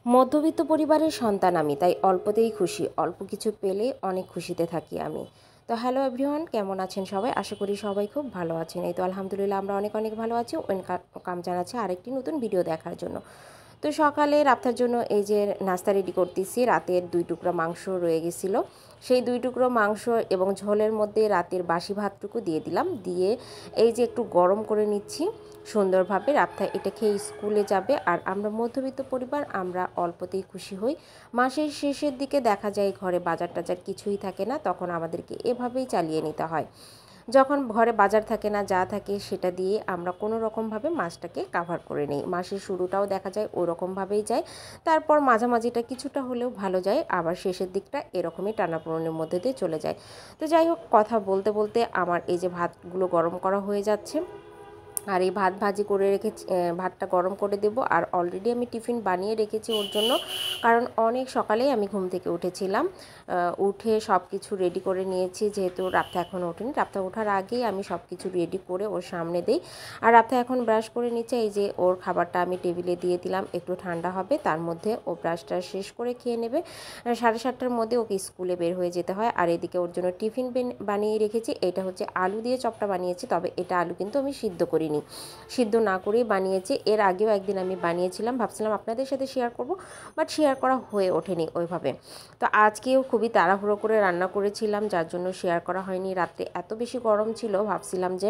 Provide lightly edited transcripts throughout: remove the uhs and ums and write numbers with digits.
মধ্যবিত্ত পরিবারের সন্তান আমি, তাই অল্পতেই খুশি। অল্প কিছু পেলেই অনেক খুশিতে থাকি আমি। তো হ্যালো এভরিওয়ান, কেমন আছেন সবাই? আশা করি সবাই খুব ভালো আছেন। এই তো আলহামদুলিল্লাহ আমরা অনেক অনেক ভালো আছি। ওয়েলকাম জানাচ্ছি আরেকটি নতুন ভিডিও দেখার জন্য। তো সকালে রাতের জন্য এই যে নাস্তা রেডি করতেছি। রাতের 2 টুকরা মাংস রয়ে গেছিলো, সেই 2 টুকরো মাংস এবং ঝোলের মধ্যে রাতের বাসি ভাতটুকু দিয়ে দিলাম। দিয়ে এই যে একটু গরম করে নিচ্ছি সুন্দরভাবে। রাতটা এটা খেয়ে স্কুলে যাবে। আর আমরা মধ্যবিত্ত পরিবার, আমরা অল্পতেই খুশি হই। মাসের শেষের দিকে দেখা যায় ঘরে বাজার টাজার কিছুই থাকে না, তখন আমাদেরকে এভাবেই চালিয়ে নিতে হয়। যখন ঘরে বাজার থাকে না, যা থাকে সেটা দিয়ে আমরা কোনো রকমভাবে মাসটাকে কাভার করে নিই। মাসের শুরুটাও দেখা যায় ওই রকমভাবেই যায়, তারপর মাঝামাঝিটা কিছুটা হলেও ভালো যায়, আবার শেষের দিকটা এরকমই টানাপোড়েনের মধ্যে দিয়ে চলে যায়। তো যাই হোক, কথা বলতে বলতে আমার এই যে ভাতগুলো গরম করা হয়ে যাচ্ছে। আর এই ভাত ভাজি করে রেখেছি, ভাতটা গরম করে দেব। আর অলরেডি আমি টিফিন বানিয়ে রেখেছি ওর জন্য, কারণ অনেক সকালেই আমি ঘুম থেকে উঠেছিলাম। উঠে সব কিছু রেডি করে নিয়েছি, যেহেতু রাতটা এখনও ওঠেনি। রাতটা ওঠার আগেই আমি সব কিছু রেডি করে ওর সামনে দিই। আর রাতটা এখন ব্রাশ করে নিচ্ছে। এই যে ওর খাবারটা আমি টেবিলে দিয়ে দিলাম, একটু ঠান্ডা হবে, তার মধ্যে ও ব্রাশটা শেষ করে খেয়ে নেবে। 7:30টার মধ্যে ওকে স্কুলে বের হয়ে যেতে হয়। আর এদিকে ওর জন্য টিফিন বানিয়ে রেখেছি। এটা হচ্ছে আলু দিয়ে চপটা বানিয়েছি, তবে এটা আলু কিন্তু আমি সিদ্ধ করিনি, সিদ্ধ না করেই বানিয়েছি। এর আগেও একদিন আমি বানিয়েছিলাম, ভাবছিলাম আপনাদের সাথে শেয়ার করব, বাট শেয়ার করা হয়ে ওঠেনি ওইভাবে। তো আজকেও খুবই তাড়াহুড়ো করে রান্না করেছিলাম, যার জন্য শেয়ার করা হয়নি। রাত্রে এত বেশি গরম ছিল, ভাবছিলাম যে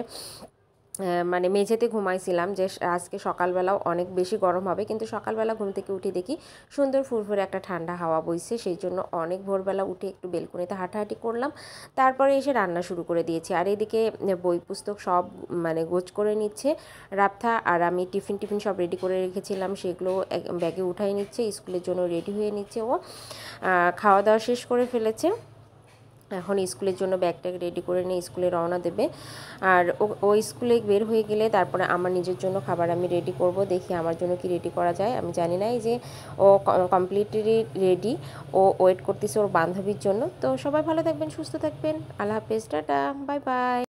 মানে মেঝেতে ঘুমাইছিলাম, যে আজকে সকালবেলাও অনেক বেশি গরম হবে, কিন্তু সকালবেলা ঘুম থেকে উঠে দেখি সুন্দর ফুরফুরে একটা ঠান্ডা হাওয়া বইছে। সেই জন্য অনেক ভোরবেলা উঠে একটু বেলকনিতে হাঁটাহাঁটি করলাম, তারপরে এসে রান্না শুরু করে দিয়েছি। আর এদিকে বই পুস্তক সব মানে গোছ করে নিচ্ছে রাফথা। আর আমি টিফিন সব রেডি করে রেখেছিলাম, সেগুলো ব্যাগে উঠাই নিচ্ছে, স্কুলের জন্য রেডি হয়ে নিচ্ছে। ও খাওয়া দাওয়া শেষ করে ফেলেছে, এখন স্কুলের জন্য ব্যাগটা রেডি করে নিয়ে স্কুলে রওনা দেবে। আর ও স্কুলে বের হয়ে গেলে তারপরে আমার নিজের জন্য খাবার আমি রেডি করব। দেখি আমার জন্য কি রেডি করা যায়, আমি জানি না। এই যে ও কমপ্লিটলি রেডি, ও ওয়েট করতেছে ওর বান্ধবীর জন্য। তো সবাই ভালো থাকবেন, সুস্থ থাকবেন, আল্লাহ হাফেজ, টাটা, বাই বাই।